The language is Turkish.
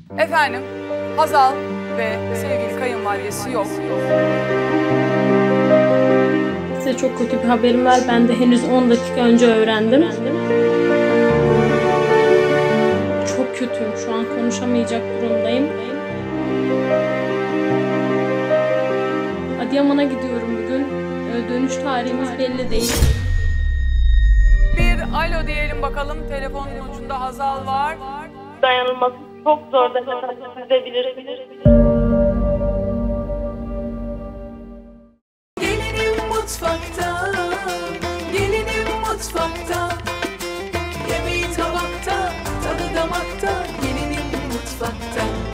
Efendim, Hazal ve sevgili kayınvalidesi yok. Size çok kötü bir haberim var. Ben de henüz 10 dakika önce öğrendim. Çok kötüyüm. Şu an konuşamayacak durumdayım. Adıyaman'a gidiyorum bugün. Dönüş tarihimiz belli değil. Bir alo diyelim bakalım. Telefonun ucunda Hazal var. Dayanılması çok zor da siz de bilirsiniz. Gelinim mutfakta, gelinim mutfakta.